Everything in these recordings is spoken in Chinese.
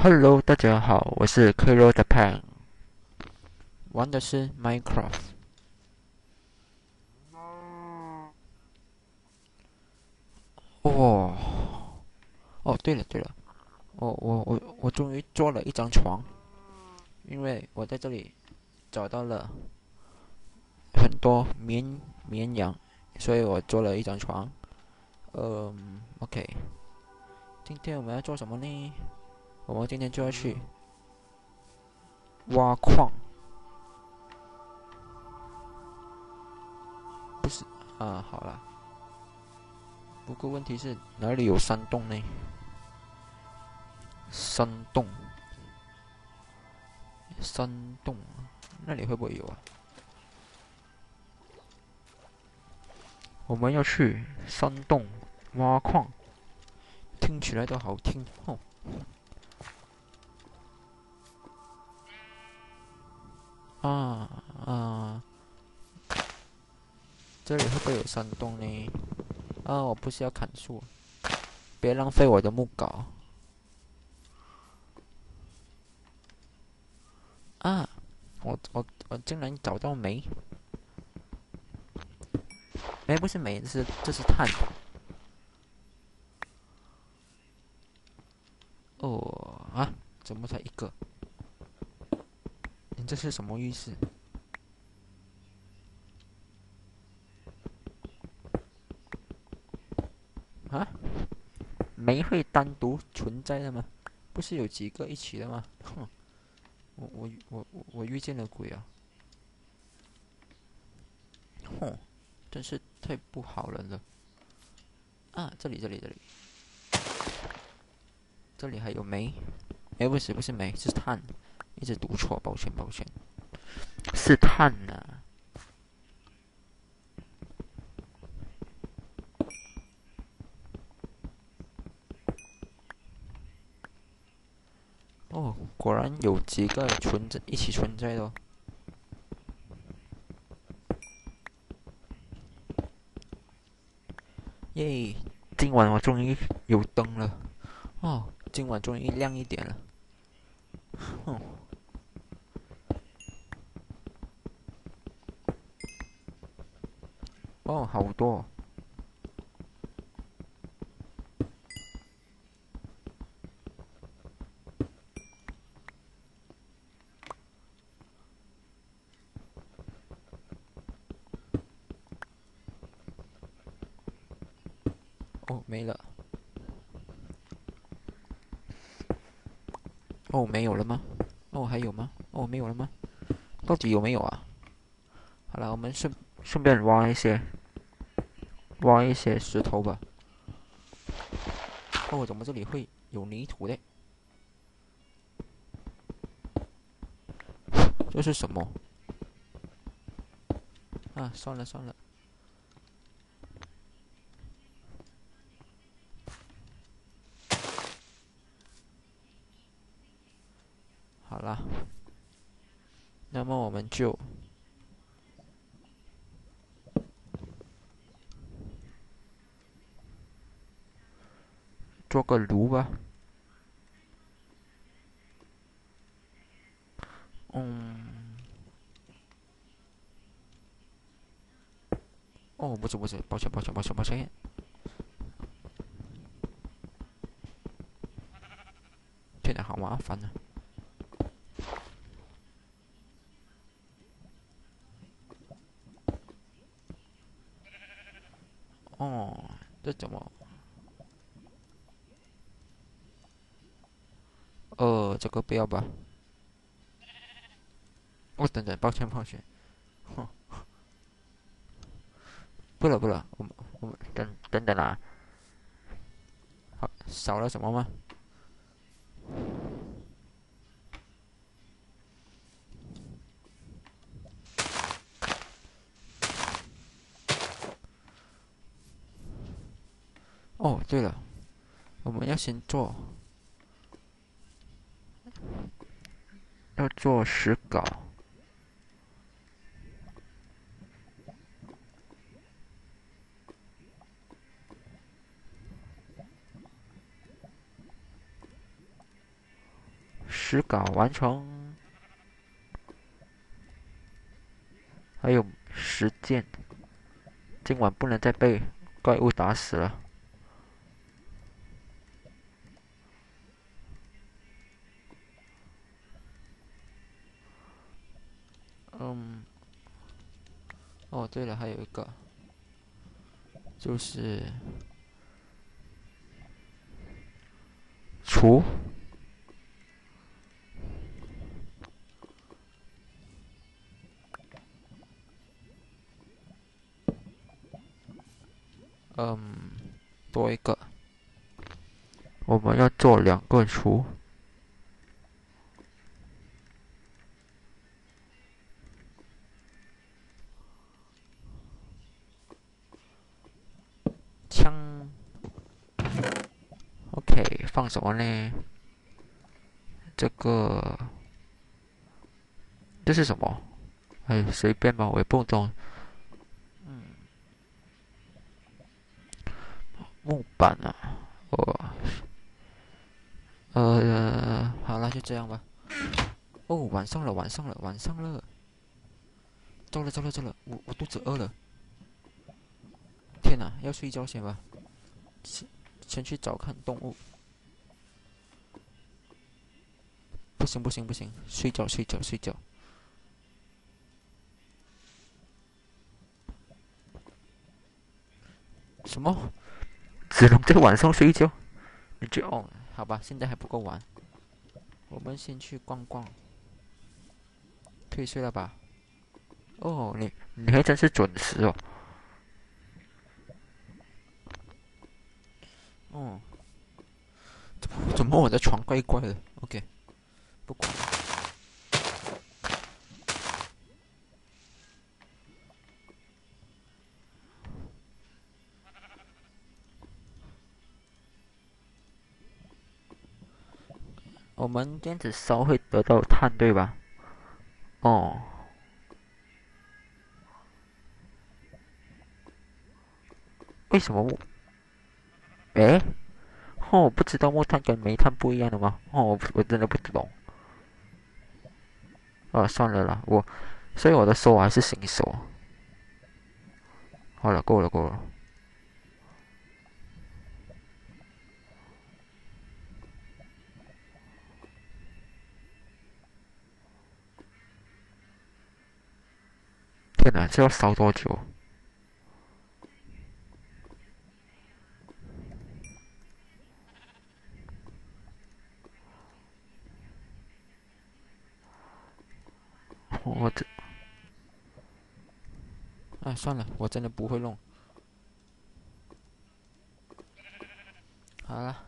Hello，大家好，我是 Kiro the Pan，玩的是 Minecraft。哦，哦，对了，我终于做了一张床，因为我在这里找到了很多绵羊，所以我做了一张床。OK，今天我们要做什么呢？我们今天就要去挖矿，不是啊？好了，不过问题是哪里有山洞呢？山洞，山洞，那里会不会有啊？我们要去山洞挖矿，听起来都好听哦。啊啊，这里会不会有山洞呢？啊，我不是要砍树，别浪费我的木镐啊！我竟然找到煤，哎，不是煤，这是碳。哦啊，怎么才一个？你这是什么意思啊？煤会单独存在的吗？不是有几个一起的吗？哼，我遇见了鬼啊！哼，真是太不好了啊！这里还有煤，哎，不是煤，是碳，一直读错，抱歉，是碳呐、哦，果然有几个一起存在的哦。耶！今晚我终于有灯了哦，今晚终于亮一点了。哼，哦，好多哦，没了。哦，没有了吗？哦，还有吗？哦，没有了吗？到底有没有啊？好了，我们顺便挖一些石头吧。哦，怎么这里会有泥土的？这是什么啊？算了，好了，那么我们就做个炉吧。嗯，哦，不是，抱歉。天哪，好麻烦啊！哦，这怎么？这个不要吧？哦，等等，抱歉。哼，不了，我们等等啊，好，少了什么吗？哦，对了，我们要做石膏。 实稿完成，还有10件，今晚不能再被怪物打死了。哦，对了，还有一个就是厨。多一个，我们要做2个厨。枪 ，OK， 放什么呢？这是什么？哎，随便吧，我也不懂。木板啊，好了，就这样吧。哦，晚上了，晚上了，晚上了。糟了，糟了，糟了，我肚子饿了。天哪，要睡觉先吧。先去找看动物。不行不行不行，睡觉睡觉睡觉。什么？只能在晚上睡觉？你就哦，好吧，现在还不够晚。我们先去逛逛。可以睡了吧？哦，你还真是准时哦。哦，怎么我的床怪怪的？OK，不管。我们这样子烧会得到碳，对吧？哦，为什么诶，哦，我不知道木炭跟煤炭不一样的吗？哦，我真的不懂。算了啦，所以我的说我还是新手。好了，够了够了。天哪，这要烧多久？我这算了，我真的不会弄。好了，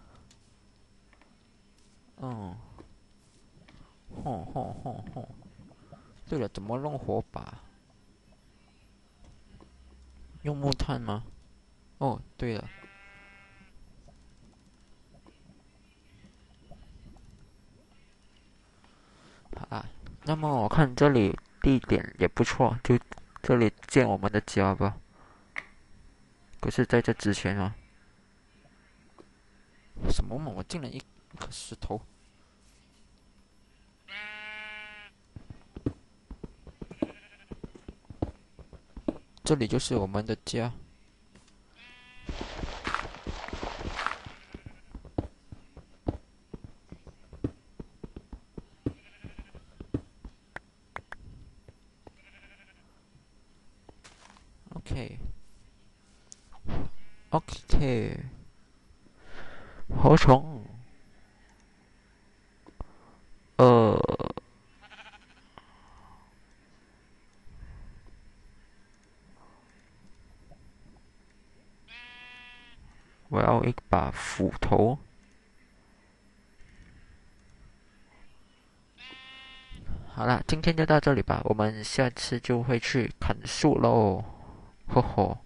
嗯，吼吼吼吼。对了，怎么弄火把？用木炭吗？哦，对了，好啦，那么我看这里地点也不错，就这里建我们的家吧。可是在这之前啊，什么嘛？我进了一颗石头。这里就是我们的家。OK，OK，合成。呃，我要一把斧头。好了，今天就到这里吧，我们下次就会去砍树喽，呵呵。